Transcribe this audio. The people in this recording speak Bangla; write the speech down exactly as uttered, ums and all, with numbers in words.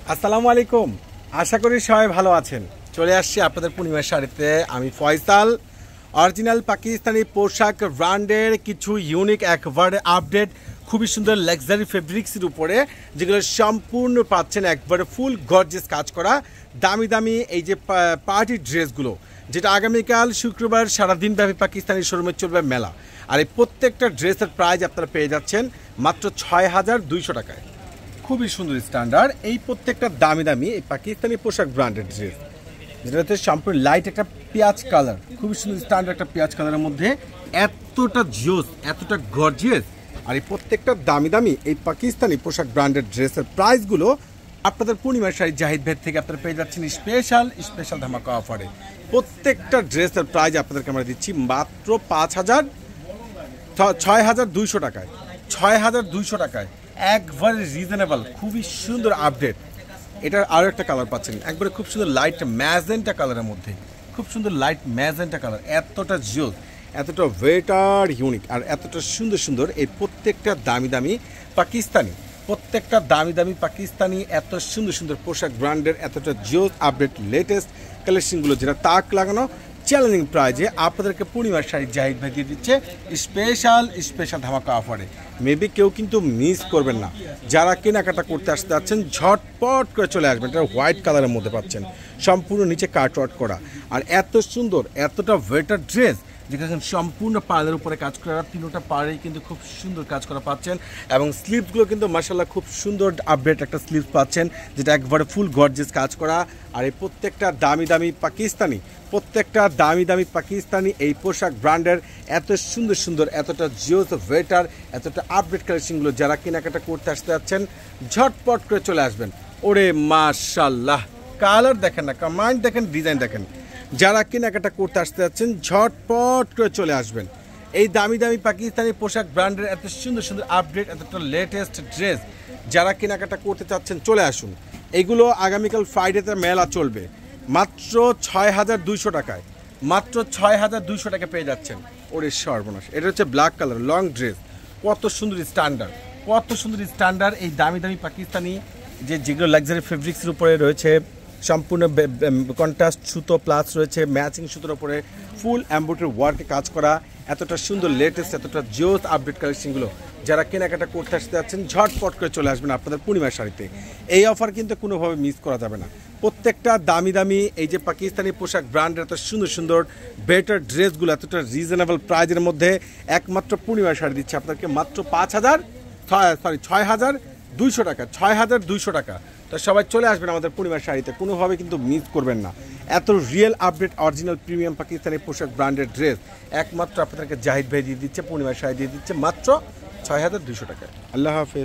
আসসালামু আলাইকুম। আশা করি সবাই ভালো আছেন। চলে আসছি আপনাদের পূর্ণিমার শাড়িতে। আমি ফয়সাল। অরিজিনাল পাকিস্তানি পোশাক ব্র্যান্ডের কিছু ইউনিক একবারে আপডেট, খুবই সুন্দর লাক্সারি ফেব্রিক্সের উপরে, যেগুলো সম্পূর্ণ পাচ্ছেন একবারে ফুল গর্জিয়াস কাজ করা দামি দামি এই যে পার্টি ড্রেসগুলো, যেটা আগামীকাল শুক্রবার সারাদিন ব্যাপী পাকিস্তানি শোরুমে চলবে মেলা। আর এই প্রত্যেকটা ড্রেসের প্রাইস আপনারা পেয়ে যাচ্ছেন মাত্র ছয় হাজার দুইশো টাকায়। খুবই সুন্দর স্ট্যান্ডার্ড এই প্রত্যেকটা দামি দামি এই পাকিস্তানি পোশাক ব্র্যান্ডেড ড্রেস, যেটা হচ্ছে সম্পূর্ণ লাইট একটা পেঁয়াজ কালার, খুবই সুন্দর স্ট্যান্ডার্ড একটা পেঁয়াজ কালারের মধ্যে এতটা জোস, এতটা গর্জিয়াস। আর এই প্রত্যেকটা দামি দামি এই পাকিস্তানি পোশাক ব্র্যান্ডেড ড্রেসের প্রাইসগুলো আপনাদের পূর্ণিমার শাড়ি জাহিদ ভাই থেকে আপনারা পেয়ে যাচ্ছেন স্পেশাল স্পেশাল ধামাকা অফারে। প্রত্যেকটা ড্রেসের প্রাইস আপনাদেরকে আমরা দিচ্ছি মাত্র পাঁচ হাজার ছয় হাজার দুইশো টাকায় ছয় হাজার দুইশো টাকায় একবারে রিজনেবল, খুবই সুন্দর আপডেট। এটার আরও একটা কালার পাচ্ছেন, একবারে খুব সুন্দর লাইট ম্যাজেন্টা কালারের মধ্যে, খুব সুন্দর লাইট ম্যাজেন্টা কালার, এতটা জোস, এতটা ওয়েটার ইউনিক, আর এতটা সুন্দর সুন্দর এই প্রত্যেকটা দামি দামি পাকিস্তানি প্রত্যেকটা দামি দামি পাকিস্তানি এত সুন্দর সুন্দর পোশাক ব্র্যান্ডের এতটা জোস আপডেট লেটেস্ট কালেকশনগুলো, যেটা তাক লাগানো চ্যালেঞ্জিং প্রাইজে আপনাদেরকে পূর্ণিমার শাড়ি জাহিদ ভাই দিয়ে দিচ্ছে স্পেশাল স্পেশাল ধামাকা অফারে। মেবি কেউ কিন্তু মিস করবেন না। যারা কেনাকাটা করতে আসতে যাচ্ছেন ঝটপট করে চলে আসবেন। এটা হোয়াইট কালারের মধ্যে পাচ্ছেন, সম্পূর্ণ নিচে কাটওয়ার্ক করা, আর এত সুন্দর এতটা ওয়েটার ড্রেস, যেখানে সম্পূর্ণ পাড়ের উপরে কাজ করা, তিনোটা পাড়েই কিন্তু খুব সুন্দর কাজ করা পাচ্ছেন। এবং স্লিভসগুলো কিন্তু মাশাআল্লাহ খুব সুন্দর আপডেট একটা স্লিভস পাচ্ছেন, যেটা একবারে ফুল গর্জিয়াস কাজ করা। আর এই প্রত্যেকটা দামি দামি পাকিস্তানি প্রত্যেকটা দামি দামি পাকিস্তানি এই পোশাক ব্র্যান্ডের এত সুন্দর সুন্দর এতটা জিওস ওয়েটার এতটা আপডেট কালেকশনগুলো যারা কেনাকাটা করতে আসতে যাচ্ছেন ঝটপট করে চলে আসবেন। ওরে মাশাআল্লাহ, কালার দেখেন না, কমান্ড দেখেন, ডিজাইন দেখেন। যারা কেনাকাটা করতে আসতে যাচ্ছেন ঝটপট করে চলে আসবেন। এই দামি দামি পাকিস্তানি পোশাক ব্র্যান্ডের এত সুন্দর সুন্দর আপডেট এতটা লেটেস্ট ড্রেস যারা কেনাকাটা করতে চাচ্ছেন চলে আসুন। এগুলো আগামীকাল ফ্রাইডেতে মেলা চলবে মাত্র ছয় হাজার দুইশো টাকায়, মাত্র ছয় হাজার দুইশো টাকা পেয়ে যাচ্ছেন। ওরে সর্বনাশ, এটা হচ্ছে ব্ল্যাক কালার লং ড্রেস, কত সুন্দর স্ট্যান্ডার্ড, কত সুন্দর স্ট্যান্ডার্ড এই দামি দামি পাকিস্তানি যে যেগুলো লাক্সারি ফেব্রিক্সের উপরে রয়েছে, সম্পূর্ণ কন্ট্রাস্ট সুতো প্লাস রয়েছে ম্যাচিং সুতোর উপরে ফুল এমব্রয়ডারি ওয়ার্কে কাজ করা, এতটা সুন্দর লেটেস্ট এতটা জোস আপডেট কালেকশনগুলো যারা কেনাকাটা করতে আসতে যাচ্ছেন ঝটপট করে চলে আসবেন আপনাদের পূর্ণিমার শাড়িতে। এই অফার কিন্তু কোনোভাবে মিস করা যাবে না। প্রত্যেকটা দামি দামি এই যে পাকিস্তানি পোশাক ব্র্যান্ডের এত সুন্দর সুন্দর বেটার ড্রেসগুলো এতটা রিজনেবল প্রাইজের মধ্যে একমাত্র পূর্ণিমার শাড়ি দিচ্ছে আপনাদেরকে মাত্র পাঁচ হাজার সরি ছয় হাজার দুইশো টাকা ছয় হাজার দুইশো টাকা। তো সবাই চলে আসবেন আমাদের পূর্ণিমার শাড়িতে, কোনোভাবে কিন্তু মিস করবেন না। এত real update original premium Pakistani পোশাক ব্র্যান্ডের ড্রেস একমাত্র আপনাদেরকে জাহিদ ভাই দিয়ে দিচ্ছে, পূর্ণিমার শাড়ি দিয়ে দিচ্ছে মাত্র ছয় হাজার দুইশো টাকায়। আল্লাহ হাফেজ।